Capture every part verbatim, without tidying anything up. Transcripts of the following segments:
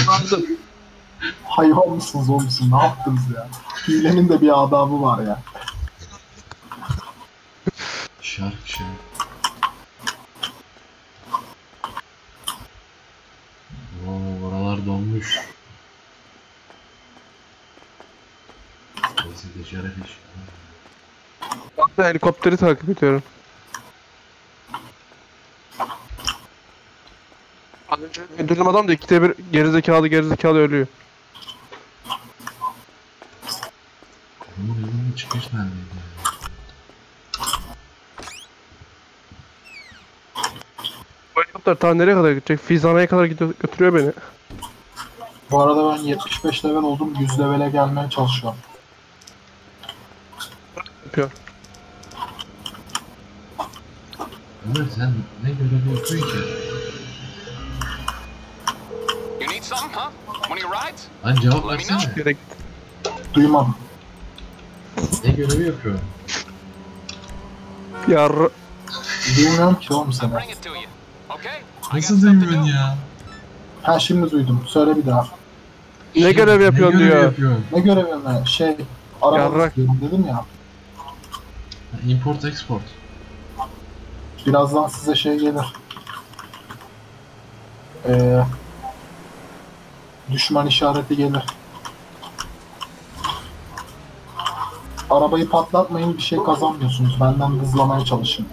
Vardım. Hayvan mısınız oğlum siz? Ne yaptınız ya? Hilenin de bir adabı var ya. Şark şark. Oo, oralar donmuş. Neyse ticaret iş. Ben de helikopteri takip ediyorum. Az önce öldürdüğüm adam da ikide bir gerizekalı gerizekalı ölüyor. Bunun yolunun çıkış neredeydi? Bu helikopter ta nereye kadar gidecek? Fizana'ya kadar gidiyor, götürüyor beni. Bu arada ben yetmiş beş level oldum. yüz levele gelmeye çalışıyorum. Yapıyor. Ömer sen ne görevi yapıyorsun ki? You need some, huh? One of your rides? Lan cevap Let me know. versene. Gerek. Duymadım. Ne görevi yapıyorsun? Yar. Duymuyorum ki oğlum I'll seni. bring it to you. Okay? I got Nasıl stuff to do. duymuyorsun ya? Ha şimdi duydum. Söyle bir daha. Ne görev yapıyorsun ne görev diyor. yapıyorsun? Ne görevim ben? Şey, araba Yarrak. istiyorum dedim ya. Ha, import export. Birazdan size şey gelir. Ee, düşman işareti gelir. Arabayı patlatmayın, bir şey kazanmıyorsunuz. Benden hızlamaya çalışın.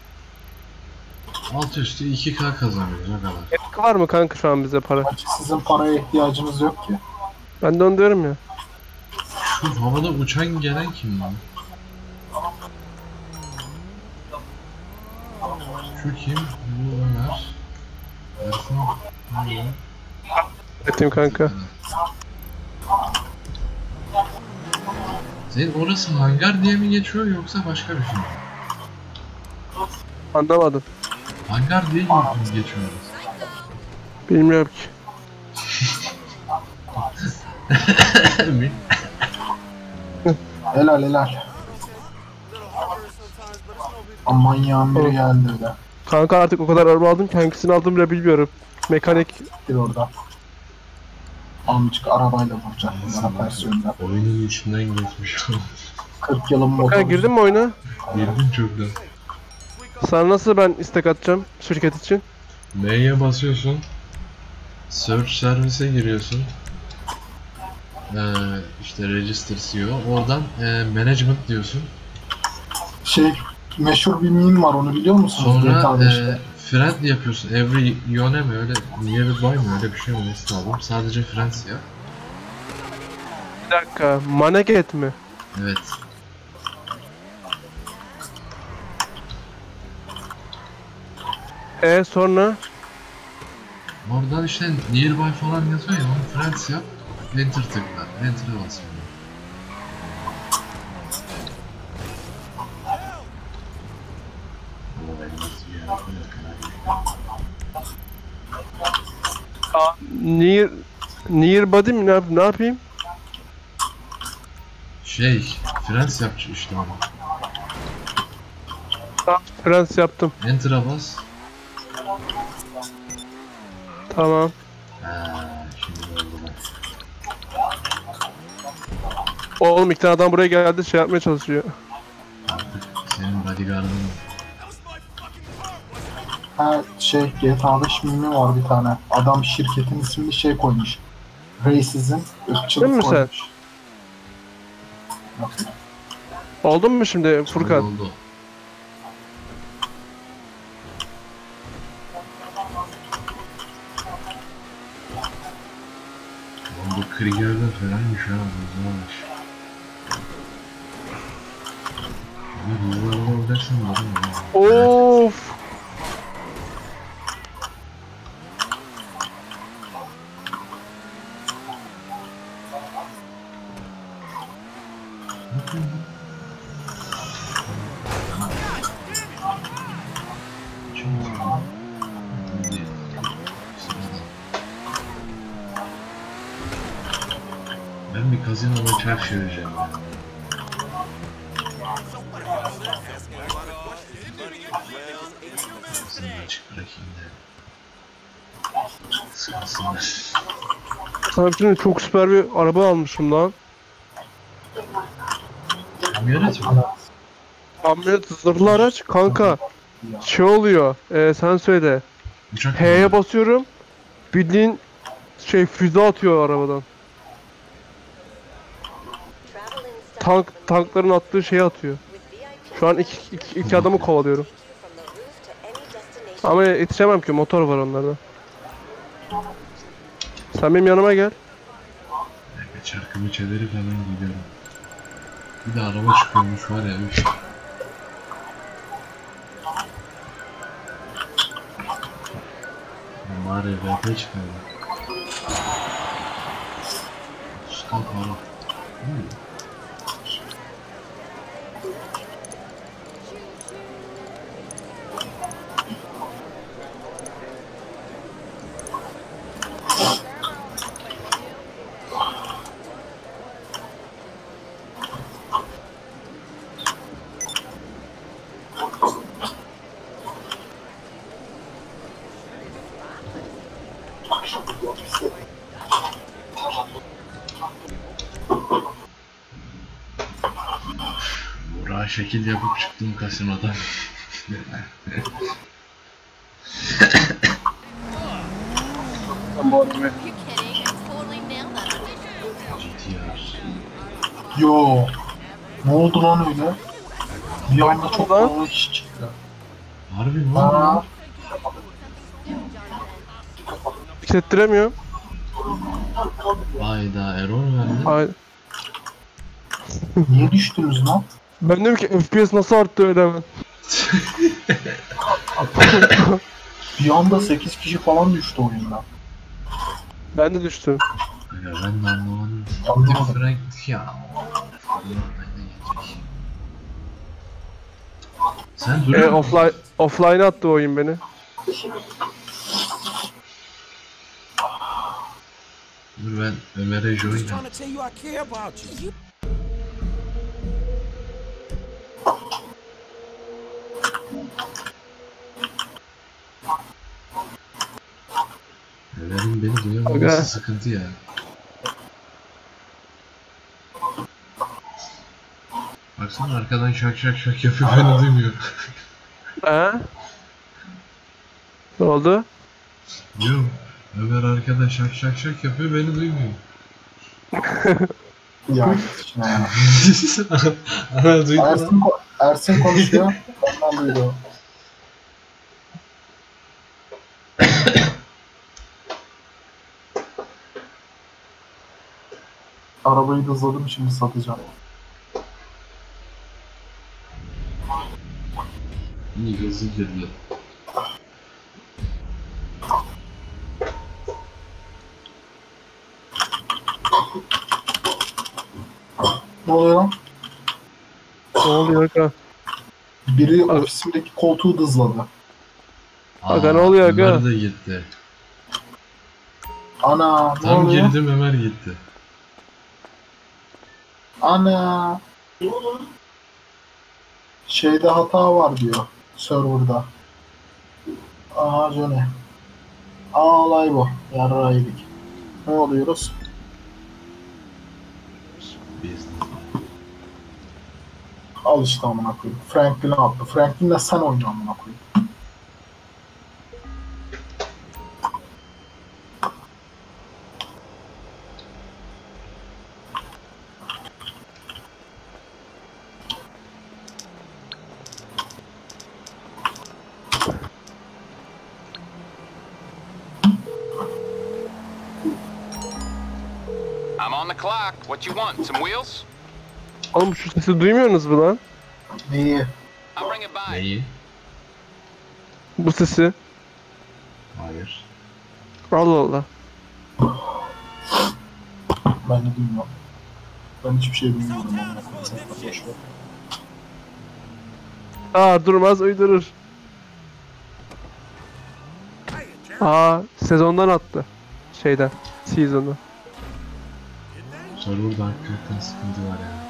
Alt üstü iki K kazanıyoruz o kadar. Gerek var mı kanka şu an bize para? Gerçi sizin paraya ihtiyacınız yok ki. Ben de onu diyorum ya. Şu havada uçan gelen kim lan? Şu kim? Bu Ömer. Ersin. Ne bu? Ettim kanka. Senin orası hangar diye mi geçiyor yoksa başka bir şey mi? Anlamadım. Hangar diye mi geçiyoruz? Bilmiyorum ki. Helal helal. Aman yağmur biri geldi öyle. Kanka artık o kadar araba aldım ki hangisini aldım bile bilmiyorum. Mekanik. Bir orada. Amcık arabayla vuracak bana versiyonda. Oyunun içinden geçmiş. kırk yılın Kanka motoru. girdin mi oyuna? Girdim çoktan. Sana nasıl ben istek atacağım şirket için? M'ye basıyorsun. Search servise giriyorsun. Ee, işte register C E O. Oradan e, management diyorsun. Şey, meşhur bir meme var, onu biliyor musunuz? G T A Sonra beşte. e, friend yapıyorsun. Every yone mi öyle, nearby mi öyle bir şey olması lazım. Sadece friends yap. Bir dakika. Maneget mi? Evet. E sonra? Oradan işte nearby falan yazıyor ya, onu friends yap. Enter tıkla. Enter'a bas. Near Near body mi ne, yap ne yapayım? Şey, friends yap işte onu. Tamam, Frans yaptım. Enter'a bas. Tamam. Ha, şimdi oldu bak. Oğlum iki tane adam buraya geldi şey yapmaya çalışıyor. Artık senin bodyguardın. Ha şey, G T A beş meme var bir tane. Adam şirketin ismini şey koymuş. Racism, Değil ırkçılık mi sen? koymuş. Oldu mu şimdi Furkan? Oldu. Lan bu Krieger'da falanmış ha, bozulmamış. Şimdi hızlı araba olacaksın dedim ya. Of. Ben bir kazinoda çarş çevireceğim ya. Kazinoyu açık bırakayım da sıkılsınlar. Sana bir şey diyeyim mi? Çok süper bir araba almışım lan. Kamyonet mi? Kamyonet zırhlı araç kanka. Şey oluyor. E, sen söyle. Uçak H'ye mı? basıyorum. Bildiğin şey füze atıyor arabadan. Tank tankların attığı şeyi atıyor. Şu an iki, iki, iki adamı kovalıyorum. Ama yetişemem ki, motor var onlarda. Sen benim yanıma gel. Bir dakika, çarkımı çevirip hemen gidiyorum. Bir de araba çıkıyormuş var ya. Üf. Bari R P çıkardı. Stop ara. Hmm. Burak'a şekil yapıp çıktım kasinodan. Bu arada You're kidding. I totally nailed that audition. G T R. yo. Ne oldu lan öyle? Bir anda çok Lan. fazla kişi çıktı. Harbi mi Aa, lan? Hissettiremiyorum. Hayda, error verdi. Ay, niye düştünüz lan? ben diyorum ki F P S nasıl arttı öyle hemen. Bir anda sekiz kişi falan düştü oyundan. Ben de düştüm. Ya ben de anlamadım. Anlamadım. Frank ya. Allah beni yiyecek. Sen E, duruyor musun? offline offline attı oyun beni. Dur ben Ömer'e join Just yap. trying to tell you I care about you. Ömer'in beni Aga. duyamaması sıkıntı ya. Baksana arkadan şak şak şak yapıyor, beni duymuyor. He? Ne oldu? Diyorum Ömer arkadan şak şak şak yapıyor, beni duymuyor. Ya işte ya. Ana duydu lan. Ersin, ko- Ersin konuşuyor. Ondan duydu. Arabayı da hızladım, şimdi satacağım. İyi hızlı girdi. Ne oluyor lan? Ne oluyor aga? Biri Aga. ofisimdeki koltuğu dızladı. Aga, ne oluyor aga? Ömer de gitti. Ana ne Tam oluyor? girdim Ömer gitti. Ana. Şeyde hata var diyor. Server'da. Aha Johnny. Aa olay bu. Yarraydık. Ne oluyoruz? Biz Al işte amına koyayım. Franklin'e attı. Franklin'le sen oyna amına koyayım. I'm on the clock. What you want? Some wheels? Oğlum şu sesi duymuyorsunuz mu lan? Neyi? I'll bring it by. neyi? Bu sesi. Hayır. Allah Allah. Ben de duymuyorum. Ben hiçbir şey duymuyorum. amına koyayım. Sen de boş ver. Aa, durmaz uydurur. Aa, sezondan attı. Şeyden. Season'dan. Server'da hakikaten sıkıntı var ya.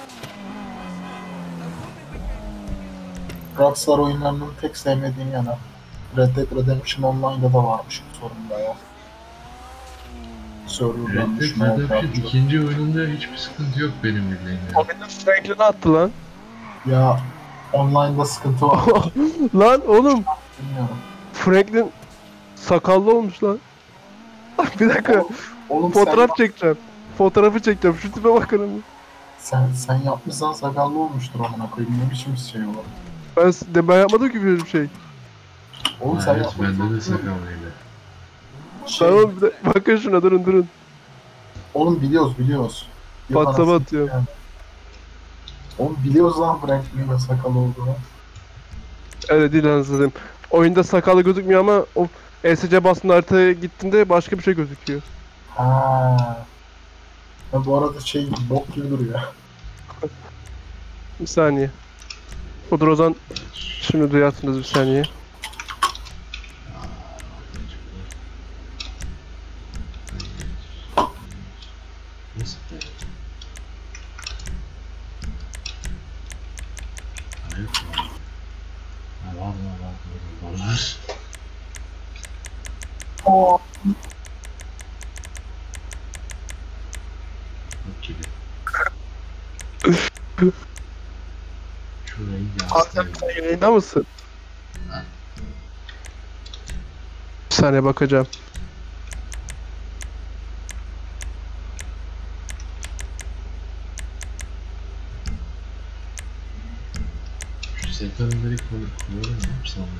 Rockstar oyunlarının tek sevmediğim yanı Red Dead Redemption Online'da da varmış bu sorun da ya. serverdan Red düşme Dead Redemption oldu. ikinci oyununda hiçbir sıkıntı yok benim bildiğim. yani. Oyunda Franklin'i attı lan. Ya online'da sıkıntı var. Lan oğlum Bilmiyorum. Franklin sakallı olmuş lan. Bir dakika Oğlum fotoğraf sen, çekeceğim. Fotoğrafı çekeceğim. Şu tipe bakın ama. sen, sen yapmışsan sakallı olmuştur amına koyayım. Ne biçim bir şey olur. Ben, de, ben yapmadım ki böyle bir şey. Oğlum sen Evet, yapmışsın. bende de sakallıydı. Şey, Tamam bir de, bakın şuna durun durun. Oğlum biliyoruz biliyoruz. Yok WhatsApp'a anasını atıyorum. yani. Oğlum biliyoruz lan Franklin'in de sakalı olduğunu. Öyle değil anasını satayım. Oyunda sakallı gözükmüyor ama o E S C bastığında haritaya gittiğinde başka bir şey gözüküyor. Ha. Ya bu arada şey bok gibi duruyor. Bir saniye. Odur o zaman şimdi duyarsınız bir saniye. Nasıl be? Ha, yok mu? Ha, var var var var var. Oo. Yok gibi. Şurayı Hakan yansıtayım. sen yayında mısın? Ha. Bir saniye bakacağım. Şu sektörenleri kullanıyorum mu? Sanmıyorum.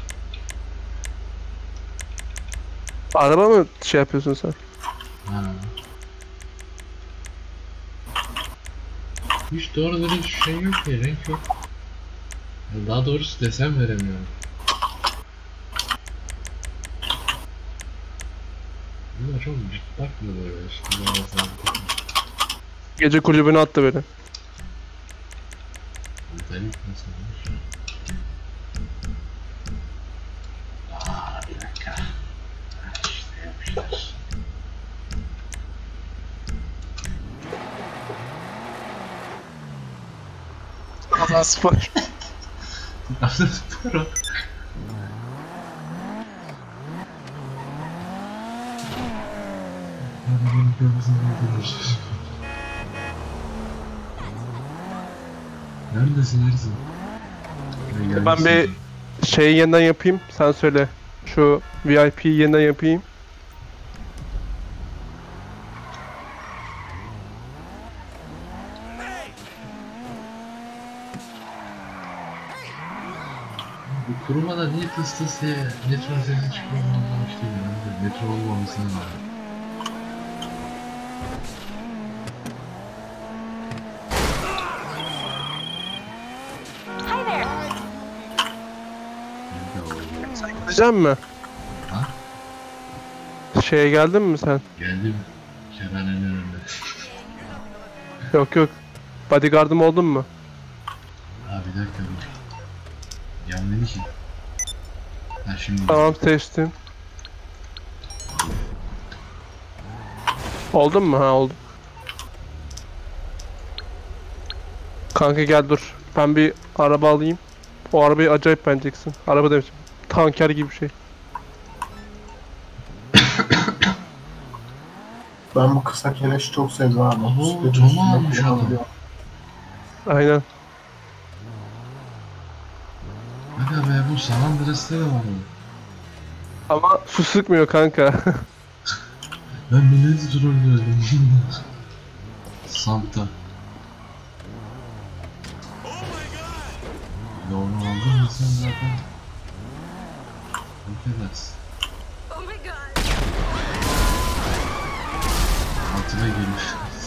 Araba mı şey yapıyorsun sen? Ha. Hiç doğru dürüst şey yok ya, renk yok. Ya daha doğrusu desen veremiyorum. Bunlar çok cıplak mı böyle işte bazen. Gece kulübüne attı beni. Metalik nasıl olmuş? Aa, bir dakika. Ha, işte yapmışlar. Allah spor. Nasıl spor o? Arabanın kafasını öldürmüş. Neredesin Ersin? Ya Ben bir şeyi yeniden yapayım. Sen söyle. Şu V I P'yi yeniden yapayım. Bu kurumada niye tıs tıs diye metro sesi çıkıyor anlamış değilim. Ben de metro olmamasına rağmen. Hi there. Nerede o? Gideceğim mi? Ha? Şeye geldin mi sen? Geldim. Kerhanenin önünde. Yok yok. Bodyguard'ım oldun mu? Ha bir dakika dur. Yanmadı ki. Ha şimdi. Tamam seçtim. Oldun mu? Ha oldum. Kanka gel dur. Ben bir araba alayım. O arabayı acayip beğeneceksin. Araba demişim. Tanker gibi bir şey. Ben bu kısa keleşi çok sevdim abi. Oho, Bisikletin Tom'u üstünde almış adam. kullanılıyor. Aynen. Aga be bu San Andreas'ta da var o. Ama su sıkmıyor kanka. Ben milleti trollüyordum. Santa. Ya onu aldın mı sen zaten? Yok edersin. Oh my god. Altına girmiş.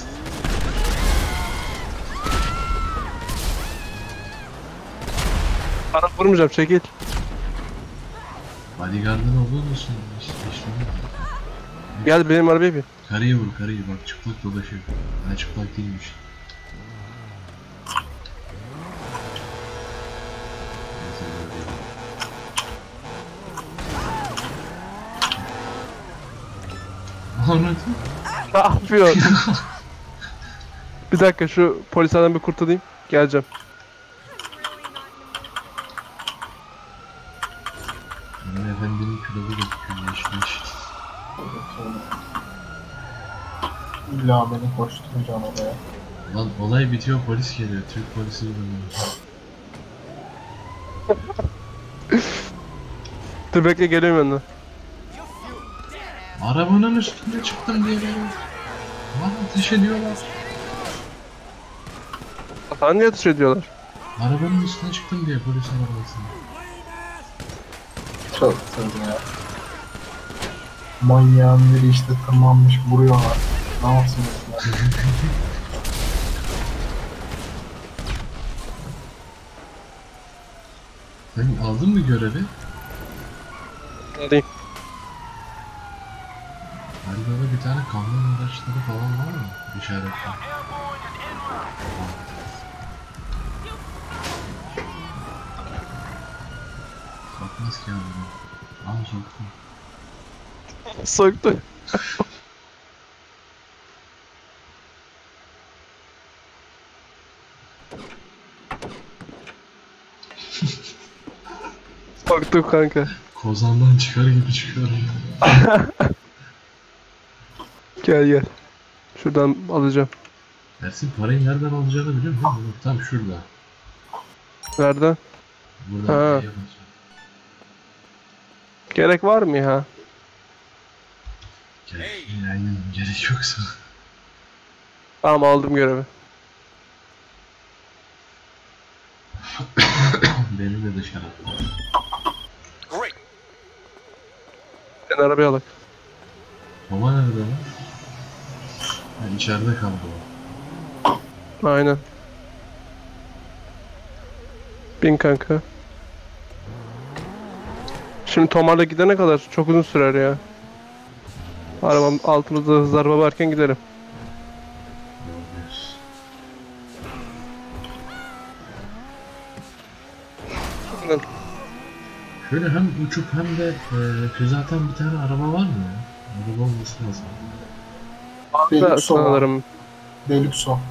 Bana vurmayacağım çekil. Bodyguard'ın olduğu musun? İşte, işte Gel benim arabaya bin. karıyı vur karıyı bak çıplak dolaşıyor. Ha çıplak değilmiş. Neyse, böyle değil. Anladım. Ne yapıyorsun? Bir dakika şu polislerden bir kurtulayım. Geleceğim. Benim efendinin külahı gözüküyor yeşil yeşil. İlla beni koşturacaksın oraya. Lan olay bitiyor, polis geliyor. Türk polisi gibi. Dur bekle, geliyorum yanına. Arabanın üstüne çıktım diye böyle. Lan ateş ediyorlar. Sana niye atış ediyorlar? Arabanın üstüne çıktım diye polis arabasına. Çok tabii ya. Manyağın biri işte tırmanmış vuruyorlar. Ne yapsın mesela? Sen aldın mı görevi? Alayım. Haritada bir tane kamyon araçları falan var mı? İşaretli. Sokmaz ki abi. Aa soktu. Soktu. Soktuk kanka. Kozandan çıkar gibi çıkıyor. Gel gel. Şuradan alacağım. Ersin parayı nereden alacağını biliyor musun? Tam şurada. Nereden? Buradan Ha. B'ye basıyor. Gerek var mı ya? Gerek, yani gerek yoksa. Tamam, aldım görevi. Beni de dışarı at. Great. Sen arabaya alak. Baba nerede lan? Ha, içeride kaldı o. Aynen. Bin kanka. Şimdi Tomar'la gidene kadar çok uzun sürer ya. Arabam altımızda hızlı araba varken giderim. Aynen. Şöyle hem uçup hem de e, füze atan bir tane araba var mı ya? Araba olması lazım. Varsa Deluxe var. sanırım. Deluxo.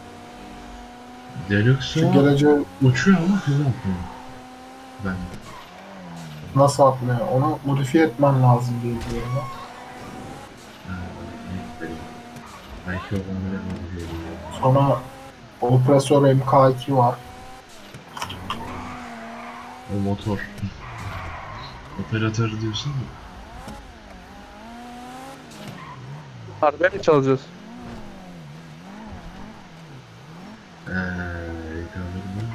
Deluxe Şu o geleceğe uçuyor ama füze atmıyor. Ben. nasıl atlıyor? Onu modifiye etmen lazım diye biliyorum ben. Ha, bilmiyorum. Belki o bana öyle bir şey. Sonra Opresor M K iki var. O motor. Operatör diyorsun mu? Harbiye mi çalacağız? Eee, yıkanırım.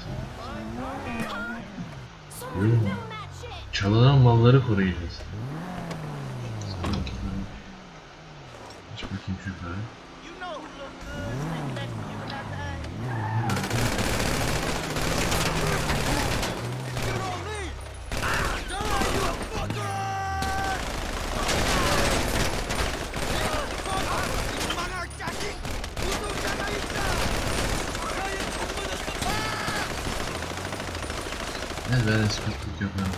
Yok. Çalınan malları koruyacağız. Aç bakayım şu yukarı. Ne ben eskortluk yaparım.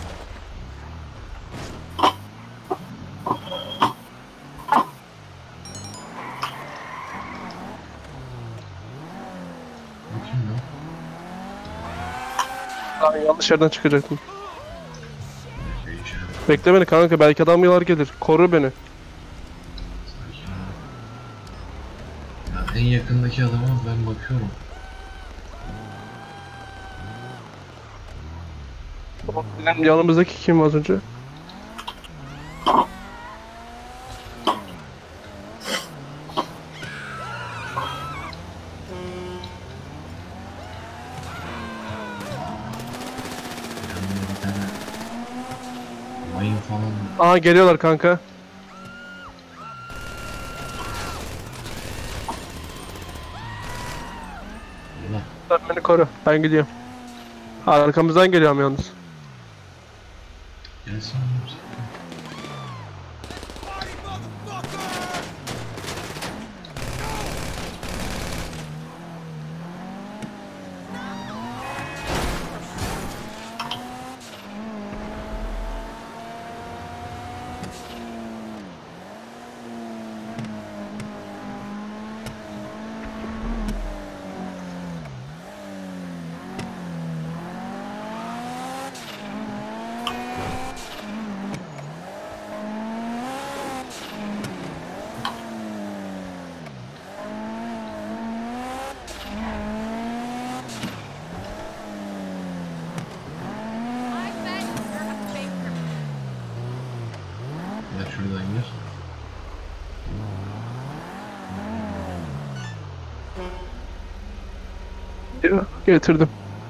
Bu kim lan? Ben yanlış yerden çıkacaktım. Şey işaret. Bekle beni kanka, belki adamlar gelir. Koru beni. Sakin ol. Ya en yakındaki adama ben bakıyorum. Bizim yanımızdaki kim az önce? Yanında bir tane mayın falan. Aha geliyorlar kanka. Allah. Sen beni koru. Ben gidiyorum. Arkamızdan geliyorum yalnız. Gelsin oğlum. Ya, getirdim.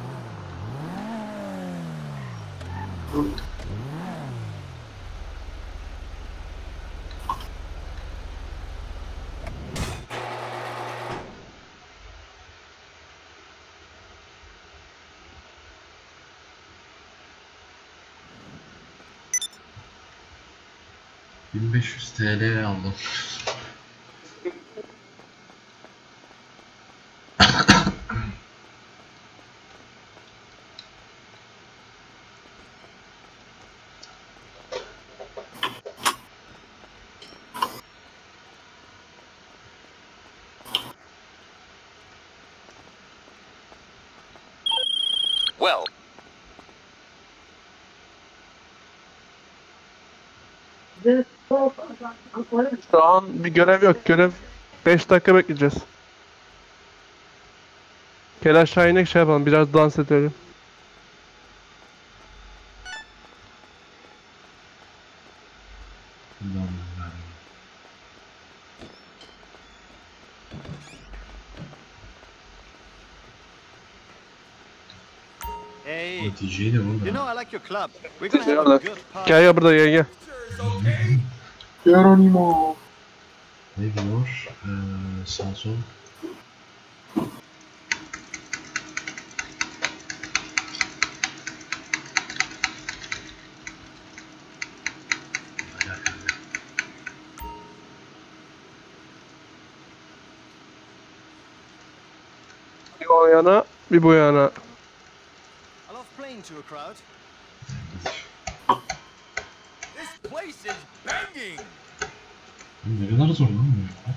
bin beş yüz T L aldım. Well, Şu an bir görev yok. Görev beş dakika bekleyeceğiz. Gel aşağı inek şey yapalım. Biraz dans edelim. Hey, Neticeyi de you burada. know I like your club. We're gonna have a good party. Gel ya burada gel gel. Geronimo. Ne diyor? Ee, Samsung. Bir o yana, bir bu yana. I love playing to a crowd. This place is banging. Ne kadar zor lan bu ya?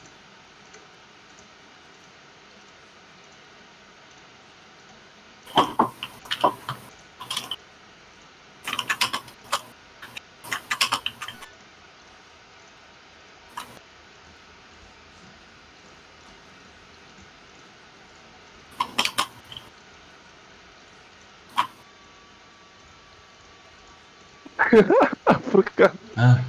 Furkan. Ha.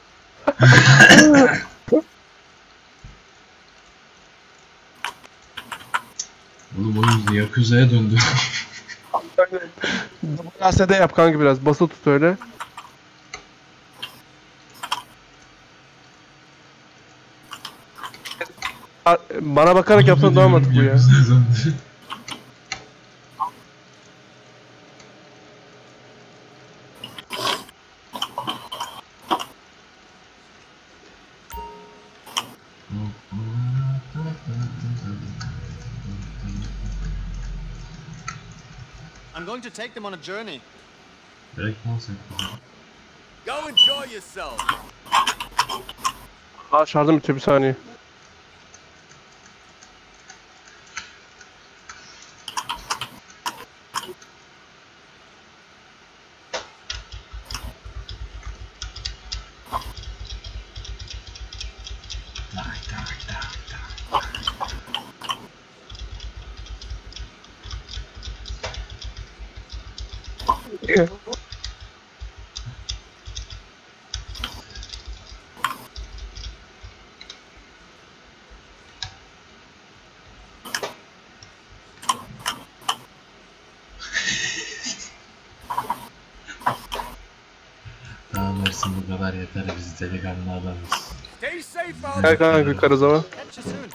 Oğlum oyun Yakuza'ya döndü. Kasede yap kanka biraz. Basılı tut öyle. Bana bakarak yapsan daha mantıklı ya. Yakuza'ya döndü. I'm going to take them on a journey. Direkt dans ettim. Go enjoy yourself. Aa şarjım bitiyor bir saniye. Tak tak tak tak. Tamam Ersin bu kadar yeter, biz delikanlı adamız. Stay safe out Gel kanka yukarı zaman. Catch you soon.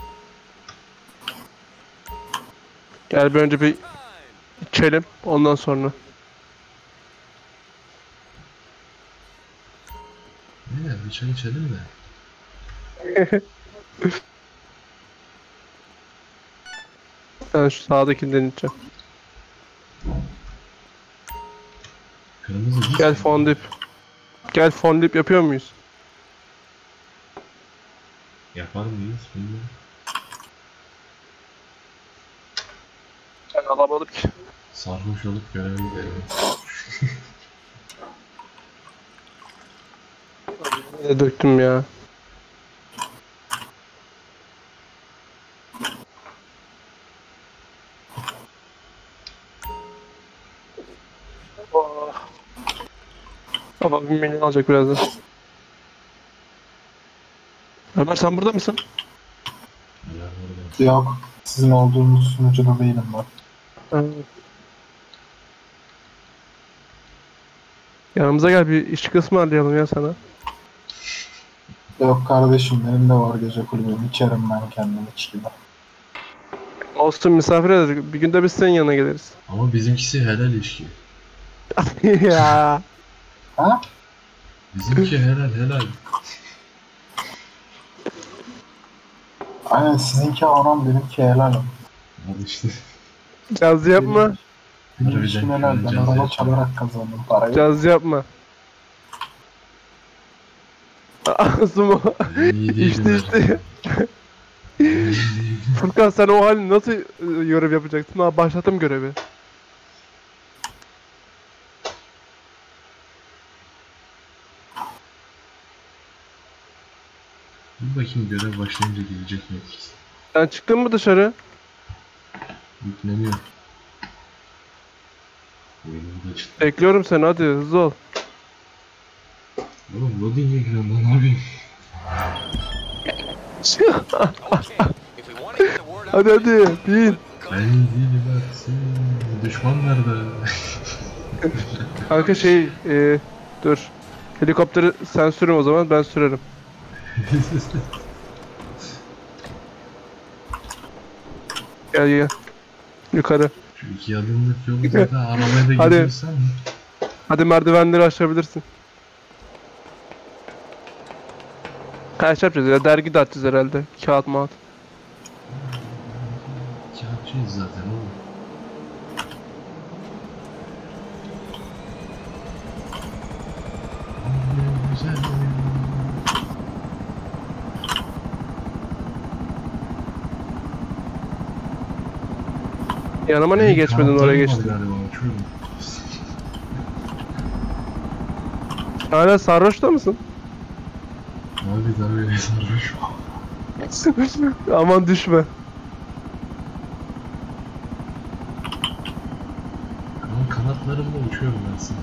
Gel bir önce bir içelim ondan sonra. Ne bir çay içelim de. Ben şu sağdakinden içeceğim. Kırmızı değil. Gel fondip. Gel fondip yapıyor muyuz? Yapar mıyız bilmiyorum. Ben alamadım ki. Sarhoş olup göreve gidelim. Ne döktüm ya. Oh. Baba bir milyon alacak birazdan. Ömer sen burada mısın? Neler burada? Yok. Sizin olduğunuz sunucuda değilim ben. Evet. Yanımıza gel, bir iş kısmı arayalım ya sana. Yok kardeşim, benim de var gece kulübüm. İçerim ben kendim iç gibi. Olsun, misafir ederiz. Bir günde biz senin yanına geliriz. Ama bizimkisi helal ilişki. Ya. Ha? Bizimki helal helal. Aynen, sizinki haram, benimki helal. Al işte. Caz yapma. Benim Harbiden işim helal. Ben caz araba yapma. çalarak kazandım parayı. Caz yapma. Asumo. İyi değil İşte bunlar. işte. Furkan, sen o halini nasıl e, görev yapacaksın? Ha, başlattım görevi. Bir bakayım görev başlayınca gelecek mi? Sen çıktın mı dışarı? Yükleniyor. Oyunda çıktı. Bekliyorum seni, hadi hızlı ol. Oğlum loading ekranında ne yapayım? Okay, if we want to get the word out, Hadi hadi bin. Ben değilim artık. Düşman nerede? Kanka şey e, dur. Helikopteri sen sürün o zaman, ben sürerim. Gel gel. Yukarı. Şu iki adımlık yolu zaten arabaya da Hadi. gidiyorsan. Hadi merdivenleri aşabilirsin. Kaç şey yapacağız ya? Dergi de atacağız herhalde. Kağıt mağat. Kağıtçıyız zaten oğlum. Güzel oyun. Yanıma niye Benim geçmedin, oraya kanatlarım var geçtin? galiba, uçuyorum. Hala sarhoşta mısın? Abi tabii sarhoş. Aman düşme. Ama kanatlarımla uçuyorum ben sana.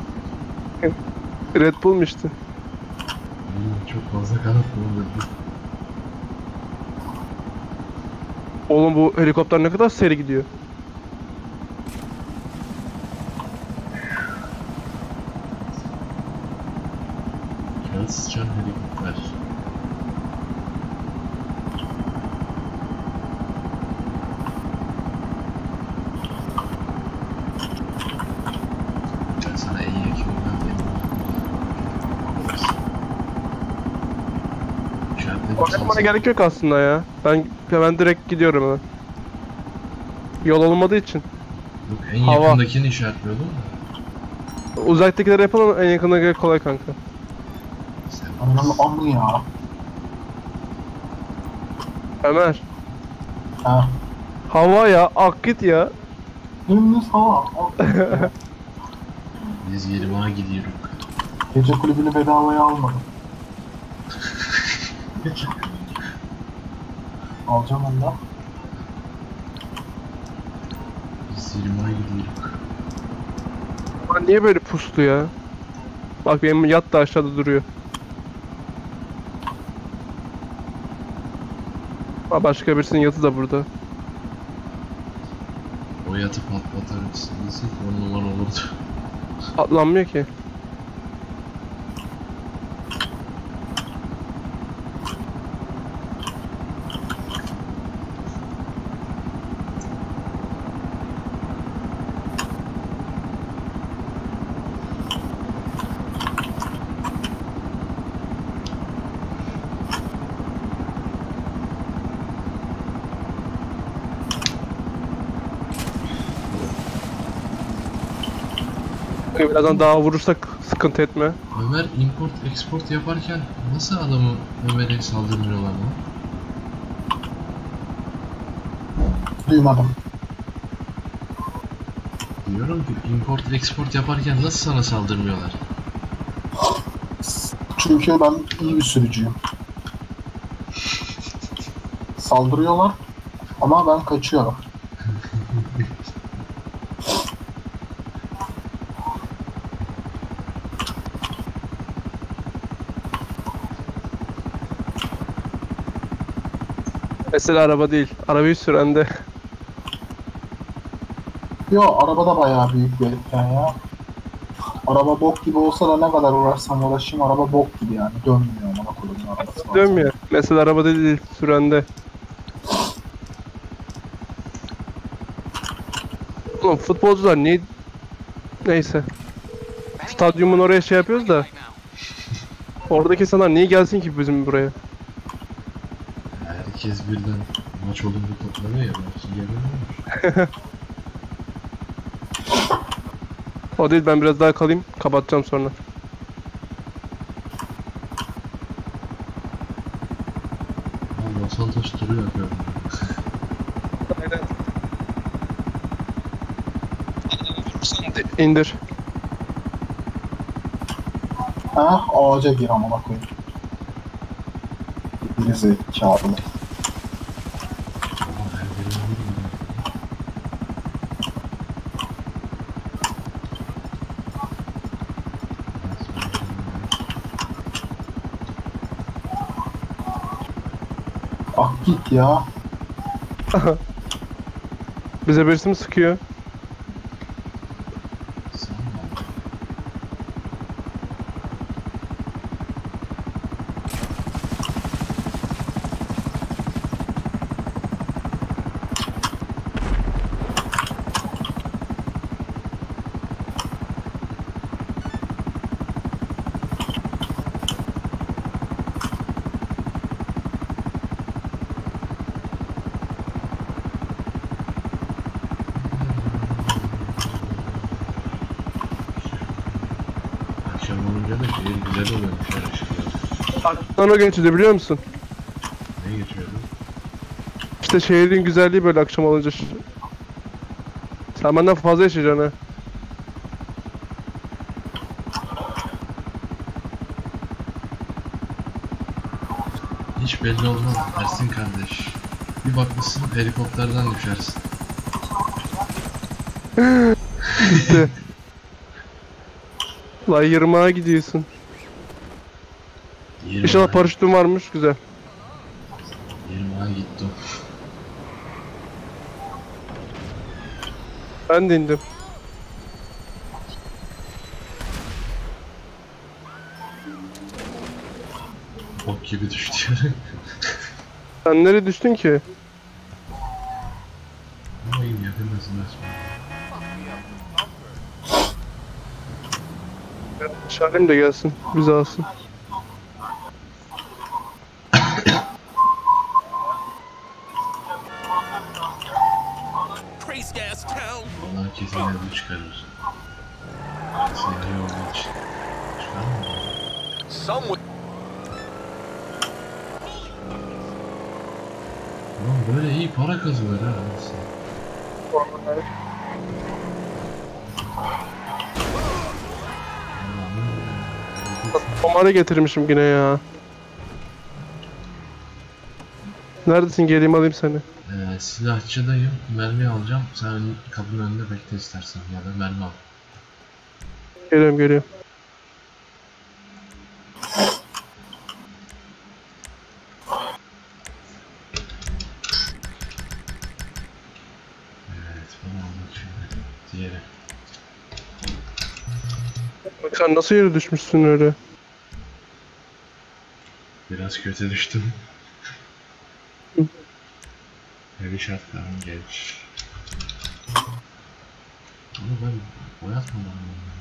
Red Bull işte. Aynen, çok fazla kanat kullanırdım. Oğlum bu helikopter ne kadar seri gidiyor. Kağıt sıçan helikopter. Ben sana en yakın olan benim. Oynamana gerek yok aslında ya. Ben ben direkt gidiyorum hemen. Yol olmadığı için. Yok, en Hava. yakındakini işaretliyordum da. Uzaktakileri yapalım, en yakına göre kolay kanka. Sen Anam amı ya. Ömer. Ha. Hava ya, akit ya. Dümdüz hava. biz yirmiye gidiyoruz. Gece kulübünü bedavaya almadım. Alacağım onu da. Biz yirmiye gidiyoruz. Lan niye böyle pustu ya? Bak benim yat da aşağıda duruyor. Ha, başka birisinin yatı da burada. O yatı patlatar mısın? on numara olurdu. Atlanmıyor ki. Birazdan daha vurursak sıkıntı etme. Ömer import export yaparken nasıl adamı Ömer'e saldırmıyorlar lan? Duymadım. Diyorum ki import export yaparken nasıl sana saldırmıyorlar? Çünkü ben iyi bir sürücüyüm. Saldırıyorlar ama ben kaçıyorum. Mesela araba değil. Arabayı süren de. Yo araba da bayağı büyük bir etken ya. Araba bok gibi olsa da ne kadar uğraşsam uğraşayım araba bok gibi yani. Dönmüyor ona koyduğum arabası. Dönmüyor. Mesela araba değil, sürende. Oğlum futbolcular niye... Neyse. Stadyumun oraya şey yapıyoruz da. Oradaki insanlar niye gelsin ki bizim buraya? Herkes birden maç olunca toplanıyor ya. Belki gelmiyor. O değil, ben biraz daha kalayım. Kapatacağım sonra. Ama Los Santos turu yapıyorum. İndir. Ha ağaca gir amına koyayım. Geri zekalı. Ama her biri olur mu? Ah git ya. Bize birisi mi sıkıyor? Sanmam. Akşam olunca da şehir güzel oluyormuş her ışıklar. Aklından o geçiyordu biliyor musun? Ne geçiyordu? İşte şehrin güzelliği böyle akşam olunca. Sen benden fazla yaşayacaksın ha. Hiç belli olmaz Ersin kardeş. Bir bakmışsın helikopterden düşersin. Gitti. La yırmağa gidiyorsun. Yirmi İnşallah ay- paraşütün varmış, güzel. yirmi ay gitti o. Ben de indim. Bok gibi düştü. Sen nereye düştün ki? Ama iyi yakındasın resmen. Şahin de gelsin, bizi alsın. Crazy ass town. Vallahi kesin evde çıkarır. Sevgi olduğu için. Çıkar mı? Someone. Ulan böyle iyi para kazanır ha aslında. Omara getirmişim yine ya. Neredesin, geleyim alayım seni. Ee, silahçıdayım. Mermi alacağım. Sen kapının önünde bekle istersen ya da mermi al. Geliyorum geliyorum. Evet, bunu aldık şimdi. Diğeri. Bak sen nasıl yere düşmüşsün öyle? Biraz kötü düştüm. Evi şartlarım gelmiş. Ama ben boyatmadım bunu.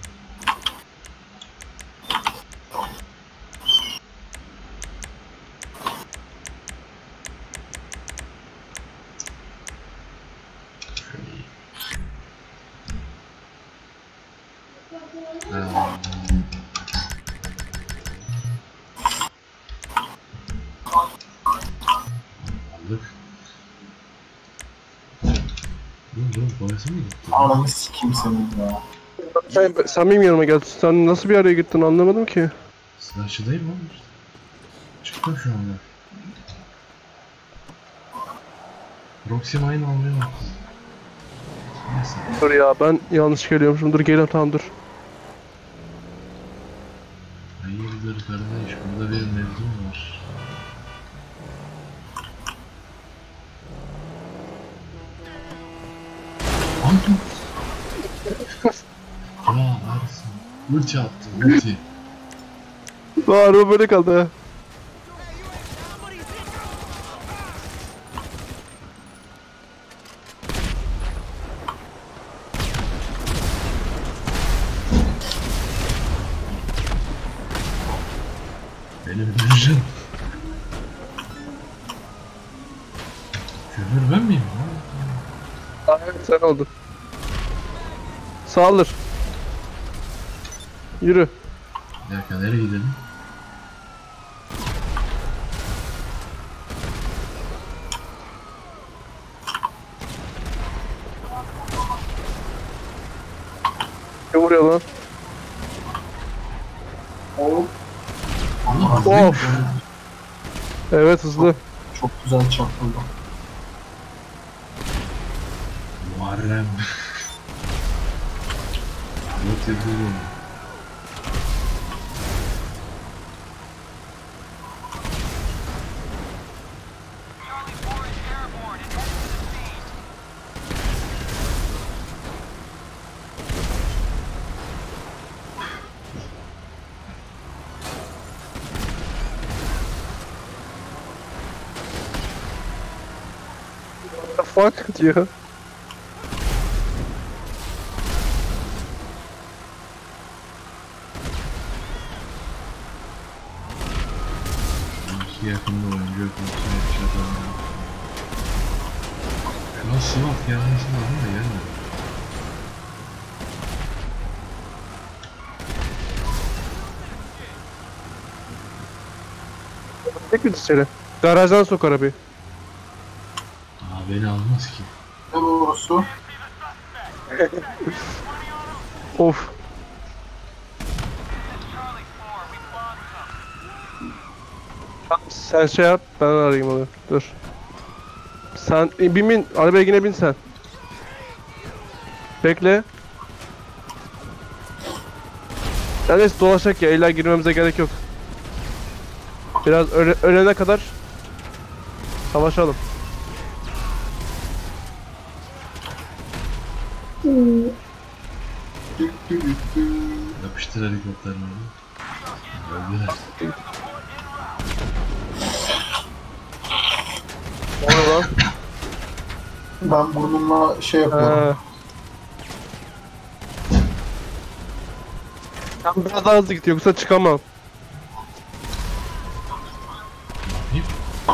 Şöyle iyi. Ha. Aldık. Dur dur boyası mı gitti? Ananı sikeyim senin ya. Sen, sen benim yanıma geldin. Sen nasıl bir araya gittin anlamadım ki. Silahçıdayım oğlum işte. Çıktım şu anda. Roxy Mine almaya bak. Neyse. Dur ya, ben yanlış geliyormuşum. Dur gel, tamam dur. Hayırdır kardeş, burada bir mevzu var. Ulti attı, ulti. Aa, araba böyle kaldı ha. Beni öldüreceksin. Kömür ben miyim lan? Aa, evet sen oldun. Saldır. Yürü. Bir dakika nereye gidelim? Ne vuruyor lan? Oğlum Allah hızlı Of. Evet hızlı. çok güzel çarpıldı. Muharrem. Not yapıyorum. What the fuck diyor. İki yakında oyuncu yok. Yoksa yapacak. Şuna swap gelmesi lazım da gelmedi. Tek bir içeri. Garajdan sok arabayı. Aa beni almaz ki. Ne borusu? Of. Sen şey yap, ben arayayım onu. Dur. Sen e, bin bin, arabaya yine bin sen. Bekle. Ya neyse dolaşacak ya, illa girmemize gerek yok. Biraz öle, ölene kadar savaşalım. Yapıştır helikopterleri. Öldüler. Ne oluyor lan? Ben burnumla şey yapıyorum. Ha. Ben biraz daha hızlı git yoksa çıkamam. Hip.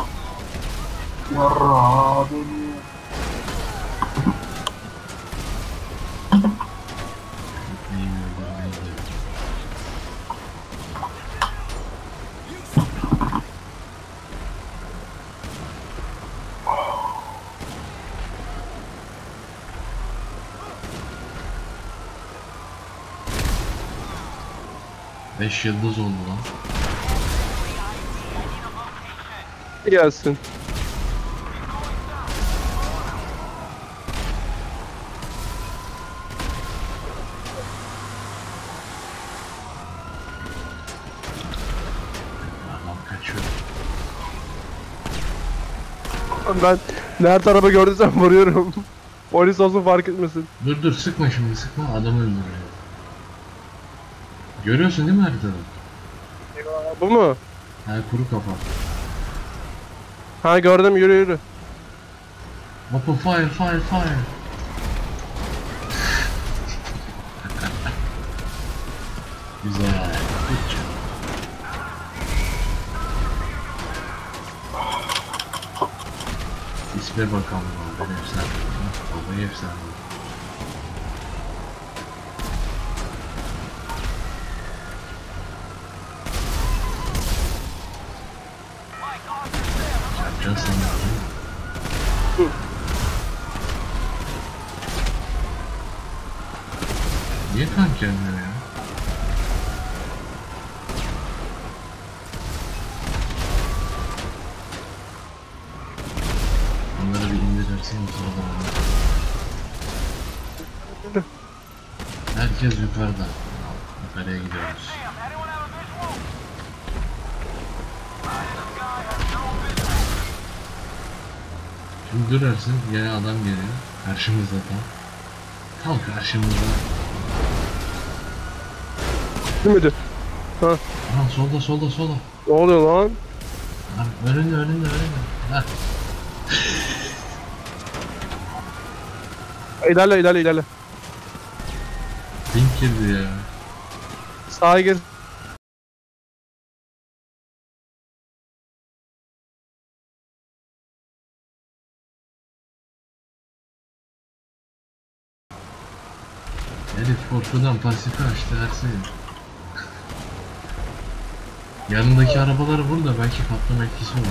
Yarra beni. Neyi öldürmeyi de. Beş yıldız oldu lan. Gelsin. Adam kaçıyor. Ben nerede araba gördüysem vuruyorum. Polis olsun fark etmesin. Dur dur sıkma şimdi sıkma adamı öldürüyor. Görüyorsun değil mi haritada? Bu mu? Ha kuru kafa. Ha gördüm, yürü yürü. Open fire fire fire. Güzel. Good job. İsme bakalım abi. Ben efsane. Babayı efsane. Yapacağız sanırım. Niye tank gelmiyor ya? Onları bir indirirsin o sırada. Herkes yukarıda. Yukarıya gidiyoruz. Şimdi durarsın yine adam geliyor. Karşımızda tam. Tam karşımızda. Değil miydi? Ha. Aha solda solda solda. Ne oluyor lan? Lan önünde önünde önünde. Heh. İlerle ilerle ilerle. Pink girdi ya. Sağa gir. Elif korkudan pasifi açtı Ersin. Yanındaki arabaları vur da belki patlama etkisi olur.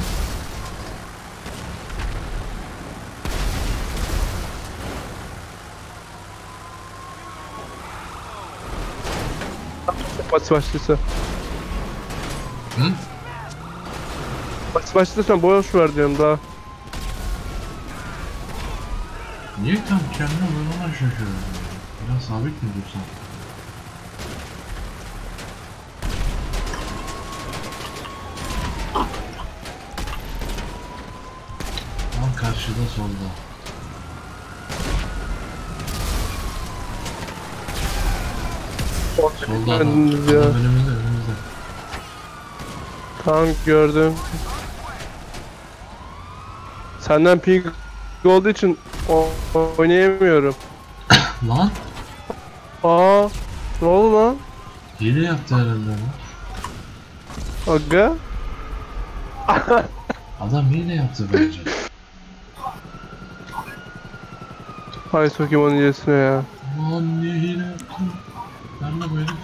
Pasif başlıysa. Hı? Pasif başlıysa boş ver diyorum daha. Niye tam kendine ben ona şaşırıyorum. Biraz sabit mi dursan? Tam karşıda solda. Solda adam. Önümüz ya. Adam önümüzde önümüzde. Tamam gördüm. Senden ping olduğu için o- oynayamıyorum. Lan! Aa, ne oldu lan? Hile yaptı herhalde lan. Aga. Adam hile yaptı bence. Hay sokayım onun iyisine ya. Lan niye hile yaptın? Ben de böyle.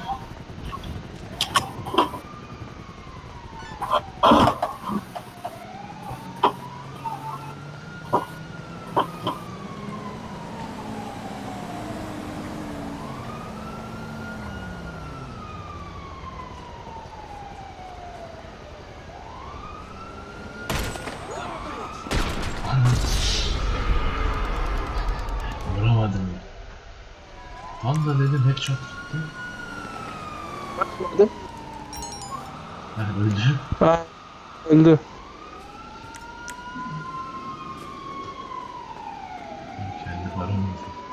Vuramadım ya. Tam da dedim headshot tuttu. Bakmadım. Ha öldü. Ha, öldü. Kendi paramı.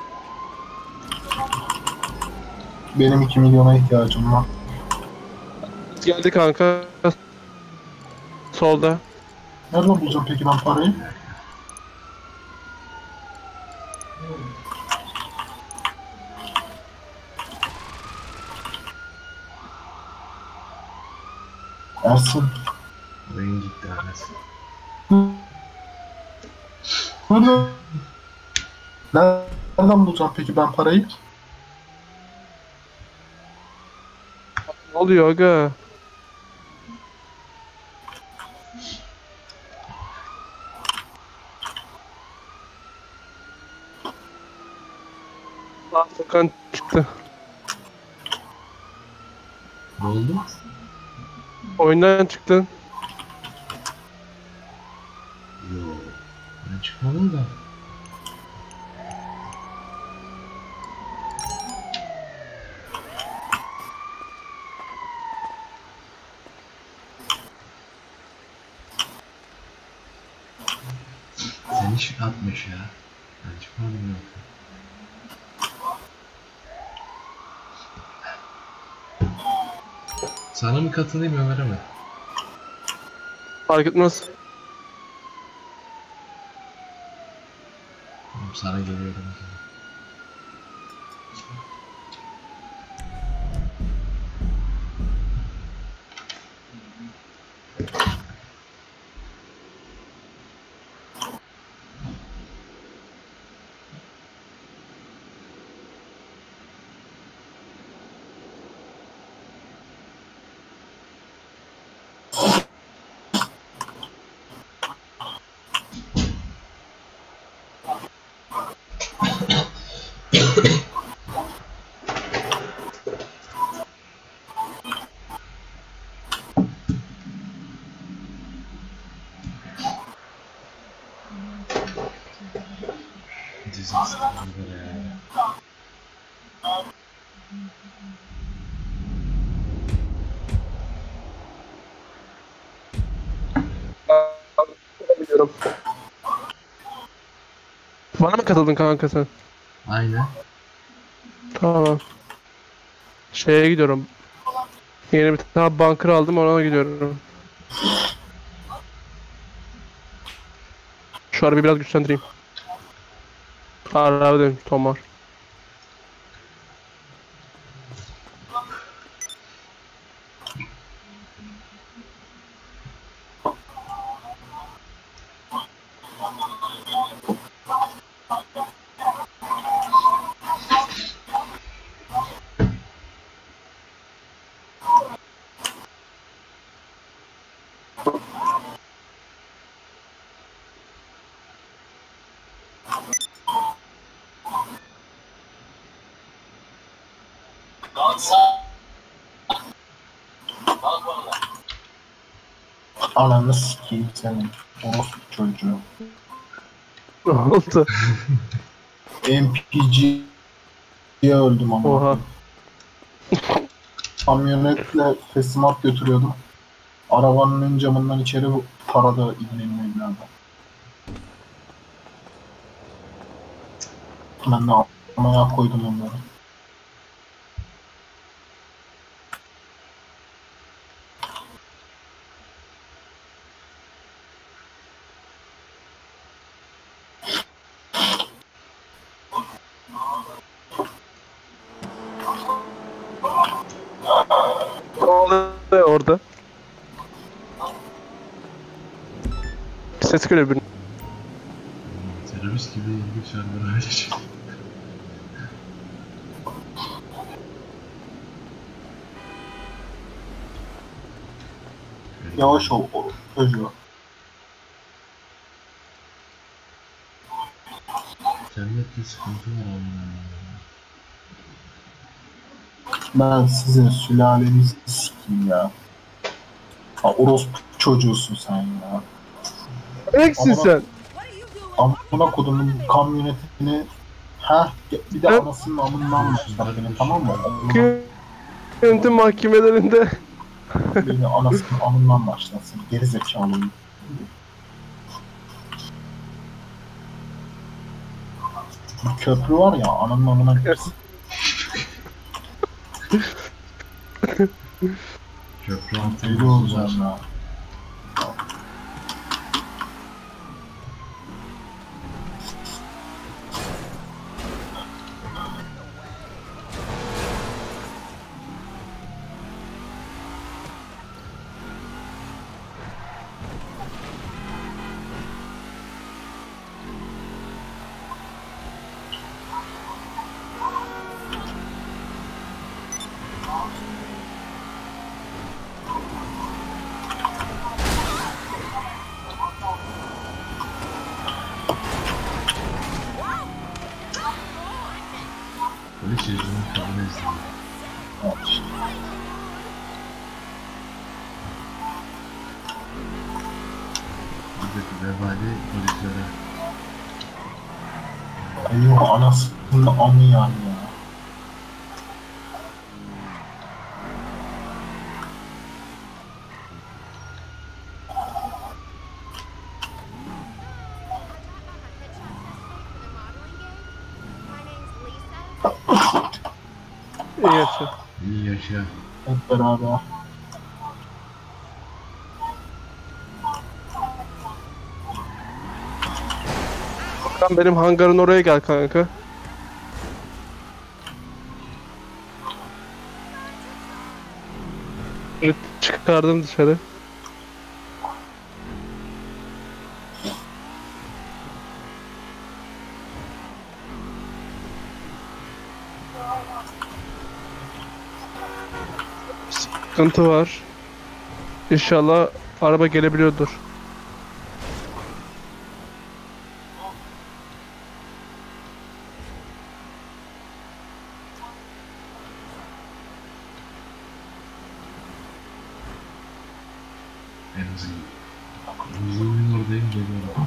Benim iki milyona ihtiyacım var. Geldi kanka. Solda. Nereden bulacağım peki ben parayı? Ersin. Oyun gitti arası. Nereden? Nereden bulacağım peki ben parayı? Ne oluyor aga? Lan Furkan çıktı. Ne oldu? Oyundan çıktın. Yo. Ben çıkmadım da. Sen hiç atmış ya. Ben çıkmadım yok. Sana mı katılayım Ömer'e mi? Fark etmez. Tamam, sana geliyorum. o zaman. Disaster ya. Biliyorum. Bana mı katıldın kanka sen? Aynen. Tamam. Şeye gidiyorum. Yeni bir tane bunker aldım, ona gidiyorum. Şu arabayı biraz güçlendireyim. Araba dedim, Tomar. Ananı sikeyim senin. Orospu çocuğu. Ne oldu? M P G'ye öldüm ama. Oha. Kamyonetle teslimat götürüyordum. Arabanın ön camından içeri taradı İbni'nin evladı. Ben de amına koydum onları. Ne oluyor orada? Ses geliyor birinin. Terörist gibi ilginç şeyler ayrıca. Yavaş ol o çocuğu. İnternette sıkıntı var amına. Ben sizin sülalenizi sikeyim ya. Ha, orospu çocuğusun sen ya. Eksin Ama- sen. Amına kodumun kamyonetini ha bir de Evet. anasının amından başlar beni, tamam mı? Amına- Yönetim mahkemelerinde Beni anasının amından başlasın. Geri zekalıyım. Bu köprü var ya, ananın amına girsin. Köprü altı Deli olacağım ya. Polis yüzünün kadını izliyor. Evet işte. Buradaki vebali polislere. Benim anasının amı yani ya. iyi yaşa. İyi yaşa. Hep beraber. Sen benim hangarın oraya gel kanka. Evet, çıkardım dışarı. Sıkıntı var. İnşallah araba gelebiliyordur. En hızlı. Hızlının oradayım geliyorum.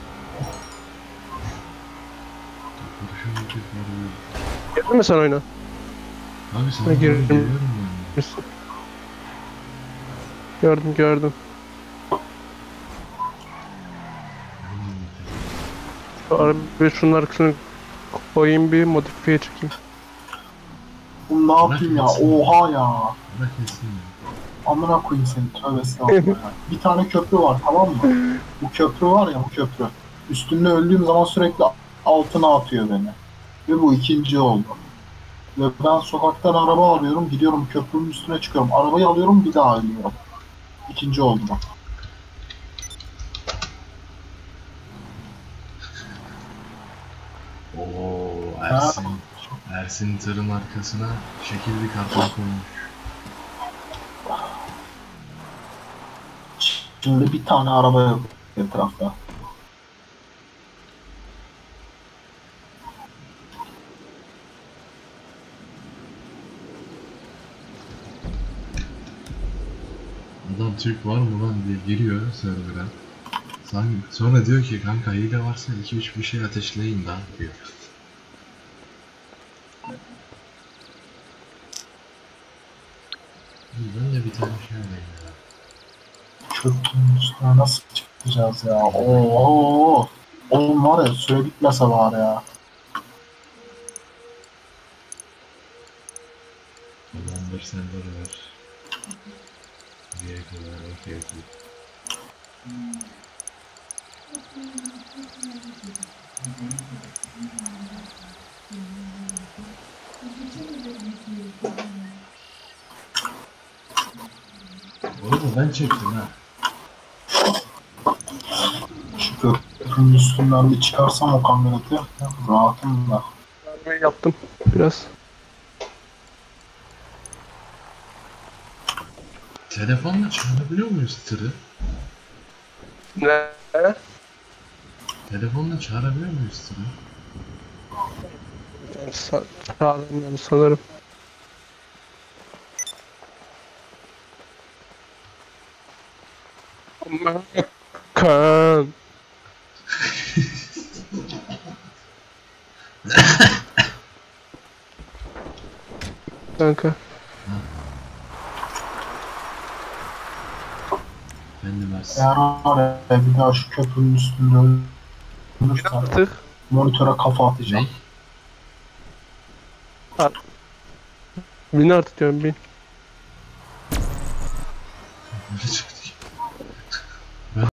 Konuşuyorum ki var. Girdin mi sen oyuna? Abi sana Ben doğru girdim. geliyorum yani. Gördüm gördüm. Şu arabayı şunun arkasına koyayım, bir modifiye çekeyim. Oğlum ne yapayım ya? Oha ya. Bırak etsin ya. Amına koyayım seni, tövbe estağfurullah. Bir tane köprü var, tamam mı? Bu köprü var ya, bu köprü. Üstünde öldüğüm zaman sürekli altına atıyor beni. Ve bu ikinci oldu. Ve ben sokaktan araba alıyorum, gidiyorum köprünün üstüne çıkıyorum. Arabayı alıyorum, bir daha ölüyorum. İkinci oldu bak. Oo, Ersin. Ersin tırın arkasına şekil bir karton koymuş. Şimdi bir tane araba yok etrafta. Adam Türk var mı lan diye giriyor server'a. Sanki sonra diyor ki kanka hile varsa iki üç bir şey ateşleyin daha diyor. Ben de bir tane şey alayım ya. Köprünün üstüne nasıl çıkacağız ya? Oo, oğlum var ya, süre bitmese var ya. Tamamdır sen de ver. Diye kadar okey okey. Orada ben çektim ha. Şu köprünün üstünden bir çıkarsam o kamyoneti rahatım da. Ben yaptım biraz. Telefonla çağırabiliyor muyuz tırı? Ne? Telefonla çağırabiliyor muyuz tırı? Sa Çağıramıyorum sanırım. Kan. Kanka. Ben de Mersin. Eğer var ya, bir daha şu köprünün üstünde ölürsem Artık. monitöre kafa atacağım. Ne? Bin artık diyorum bin. Ne çıktı?